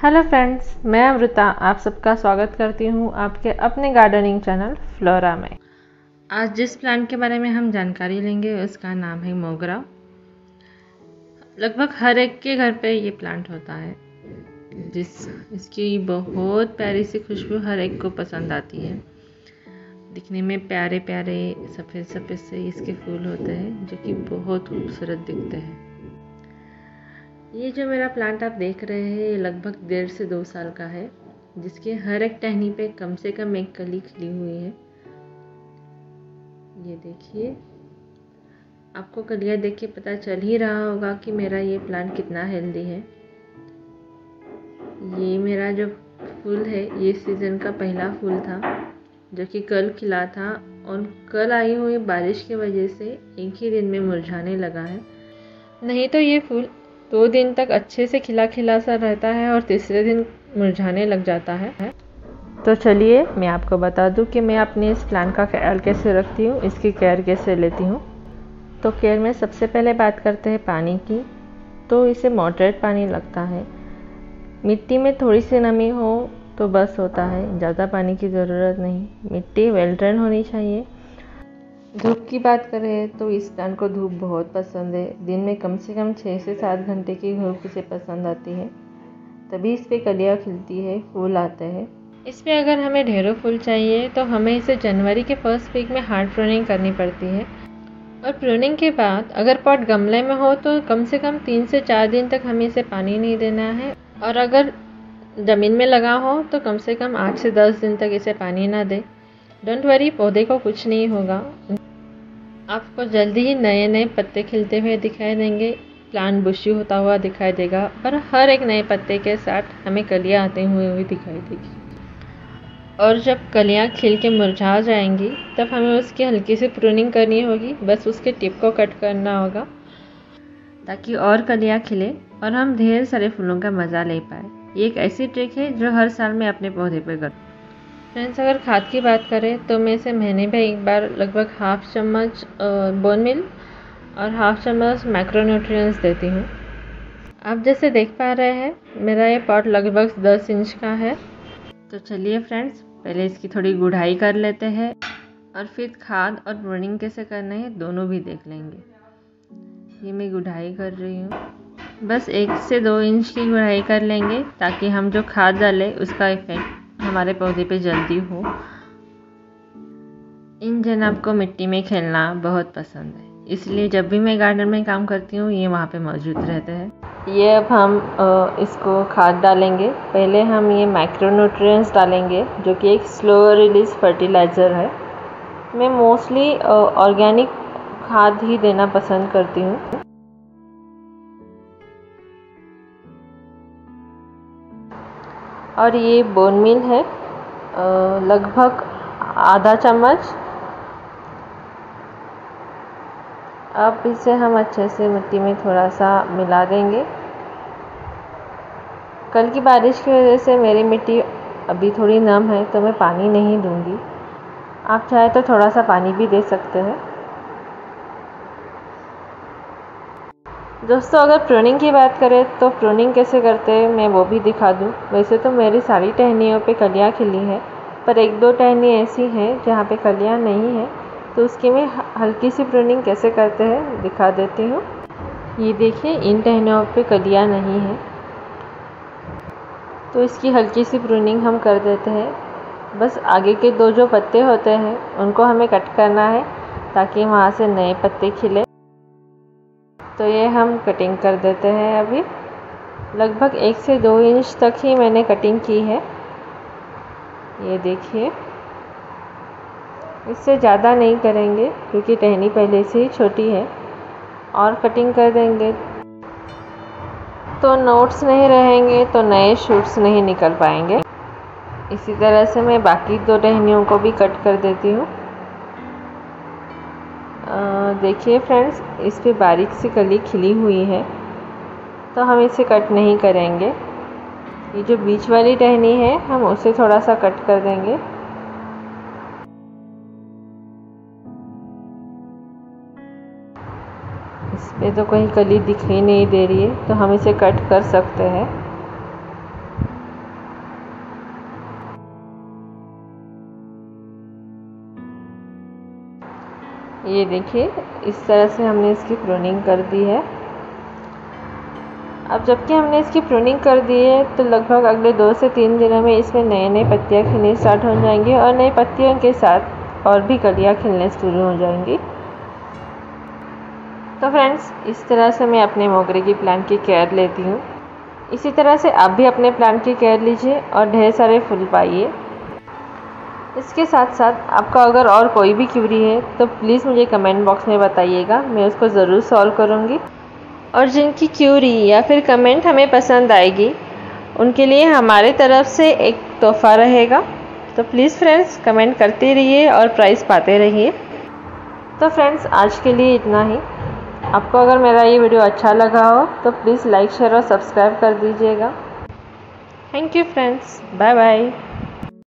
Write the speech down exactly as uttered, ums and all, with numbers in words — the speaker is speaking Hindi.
हेलो फ्रेंड्स, मैं अमृता आप सबका स्वागत करती हूँ आपके अपने गार्डनिंग चैनल फ्लोरा में। आज जिस प्लांट के बारे में हम जानकारी लेंगे उसका नाम है मोगरा। लगभग हर एक के घर पे ये प्लांट होता है, जिस इसकी बहुत प्यारी सी खुशबू हर एक को पसंद आती है। दिखने में प्यारे प्यारे सफ़ेद सफ़ेद से इसके फूल होते हैं जो कि बहुत खूबसूरत दिखते हैं। ये जो मेरा प्लांट आप देख रहे हैं ये लगभग डेढ़ से दो साल का है, जिसके हर एक टहनी पे कम से कम एक कली खिली हुई है। ये देखिए, आपको कलियां देख के पता चल ही रहा होगा कि मेरा ये प्लांट कितना हेल्दी है। ये मेरा जो फूल है ये सीज़न का पहला फूल था जो कि कल खिला था, और कल आई हुई बारिश की वजह से एक ही दिन में मुरझाने लगा है। नहीं तो ये फूल दो दिन तक अच्छे से खिला खिला सा रहता है और तीसरे दिन मुरझाने लग जाता है। तो चलिए मैं आपको बता दूं कि मैं अपने इस प्लांट का ख्याल कैसे रखती हूँ, इसकी केयर कैसे लेती हूँ। तो केयर में सबसे पहले बात करते हैं पानी की। तो इसे मॉडरेट पानी लगता है। मिट्टी में थोड़ी सी नमी हो तो बस होता है, ज़्यादा पानी की ज़रूरत नहीं। मिट्टी वेल ड्रेन होनी चाहिए। धूप की बात करें तो इस प्लांट को धूप बहुत पसंद है। दिन में कम से कम छः से सात घंटे की धूप इसे पसंद आती है, तभी इस पे कलियाँ खिलती है, फूल आते हैं। इस पे अगर हमें ढेरों फूल चाहिए तो हमें इसे जनवरी के फर्स्ट वीक में हार्ड प्रूनिंग करनी पड़ती है, और प्रूनिंग के बाद अगर पॉट गमले में हो तो कम से कम तीन से चार दिन तक हमें इसे पानी नहीं देना है, और अगर ज़मीन में लगा हो तो कम से कम आठ से दस दिन तक इसे पानी ना दे। डोंट वरी, पौधे को कुछ नहीं होगा। आपको जल्दी ही नए नए पत्ते खिलते हुए दिखाई देंगे, प्लांट बुशी होता हुआ दिखाई देगा, और हर एक नए पत्ते के साथ हमें कलियां आते हुए हुई दिखाई देगी। और जब कलियां खिल के मुरझा जाएंगी तब हमें उसकी हल्की सी प्रूनिंग करनी होगी। बस उसके टिप को कट करना होगा ताकि और कलियां खिले और हम ढेर सारे फूलों का मज़ा ले पाए। ये एक ऐसी ट्रिक है जो हर साल मैं अपने पौधे पर करती हूँ। फ्रेंड्स, अगर खाद की बात करें तो मैं इसे महीने में एक बार लगभग हाफ चम्मच बोन मिल और हाफ चम्मच मैक्रोन्यूट्रिएंट्स देती हूँ। आप जैसे देख पा रहे हैं मेरा ये पॉट लगभग दस इंच का है। तो चलिए फ्रेंड्स, पहले इसकी थोड़ी गुड़ाई कर लेते हैं और फिर खाद और प्रूनिंग कैसे करना है दोनों भी देख लेंगे। ये मैं गुड़ाई कर रही हूँ, बस एक से दो इंच की गुड़ाई कर लेंगे ताकि हम जो खाद डालें उसका इफेक्ट हमारे पौधे पे जल्दी हो। इन जनाब को मिट्टी में खेलना बहुत पसंद है, इसलिए जब भी मैं गार्डन में काम करती हूँ ये वहाँ पे मौजूद रहते हैं। ये अब हम इसको खाद डालेंगे। पहले हम ये मैक्रोन्यूट्रिएंट्स डालेंगे जो कि एक स्लो रिलीज फर्टिलाइज़र है। मैं मोस्टली ऑर्गेनिक खाद ही देना पसंद करती हूँ। और ये बोन मील है, लगभग आधा चम्मच। अब इसे हम अच्छे से मिट्टी में थोड़ा सा मिला देंगे। कल की बारिश की वजह से मेरी मिट्टी अभी थोड़ी नम है तो मैं पानी नहीं दूंगी। आप चाहे तो थोड़ा सा पानी भी दे सकते हैं। दोस्तों, अगर प्रूनिंग की बात करें तो प्रूनिंग कैसे करते हैं मैं वो भी दिखा दूं। वैसे तो मेरी सारी टहनियों पे कलियां खिली हैं, पर एक दो टहनी ऐसी हैं जहाँ पे कलियां नहीं हैं, तो उसकी मैं हल्की सी प्रूनिंग कैसे करते हैं दिखा देती हूँ। ये देखिए, इन टहनियों पे कलियां नहीं हैं तो इसकी हल्की सी प्रूनिंग हम कर देते हैं। बस आगे के दो जो पत्ते होते हैं उनको हमें कट करना है ताकि वहाँ से नए पत्ते खिले। तो ये हम कटिंग कर देते हैं। अभी लगभग एक से दो इंच तक ही मैंने कटिंग की है। ये देखिए, इससे ज़्यादा नहीं करेंगे क्योंकि टहनी पहले से ही छोटी है, और कटिंग कर देंगे तो नोट्स नहीं रहेंगे तो नए शूट्स नहीं निकल पाएंगे। इसी तरह से मैं बाकी दो टहनियों को भी कट कर देती हूँ। देखिए फ्रेंड्स, इस पे बारीक सी कली खिली हुई है तो हम इसे कट नहीं करेंगे। ये जो बीच वाली टहनी है हम उसे थोड़ा सा कट कर देंगे। इस पे तो कहीं कली दिखाई नहीं दे रही है तो हम इसे कट कर सकते हैं। ये देखिए इस तरह से हमने इसकी प्रूनिंग कर दी है। अब जबकि हमने इसकी प्रूनिंग कर दी है तो लगभग अगले दो से तीन दिनों में इसमें नए नए पत्तियाँ खिलनी स्टार्ट हो जाएंगी और नई पत्तियों के साथ और भी कलियाँ खिलने शुरू हो जाएंगी। तो फ्रेंड्स, इस तरह से मैं अपने मोगरे की प्लांट की केयर लेती हूँ। इसी तरह से आप भी अपने प्लांट की केयर लीजिए और ढेर सारे फूल पाइए। इसके साथ साथ आपका अगर और कोई भी क्यूरी है तो प्लीज़ मुझे कमेंट बॉक्स में बताइएगा, मैं उसको ज़रूर सॉल्व करूँगी। और जिनकी क्यूरी या फिर कमेंट हमें पसंद आएगी उनके लिए हमारे तरफ से एक तोहफ़ा रहेगा। तो प्लीज़ फ्रेंड्स, कमेंट करते रहिए और प्राइज़ पाते रहिए। तो फ्रेंड्स, आज के लिए इतना ही। आपको अगर मेरा ये वीडियो अच्छा लगा हो तो प्लीज़ लाइक शेयर और सब्सक्राइब कर दीजिएगा। Thank you friends, bye bye.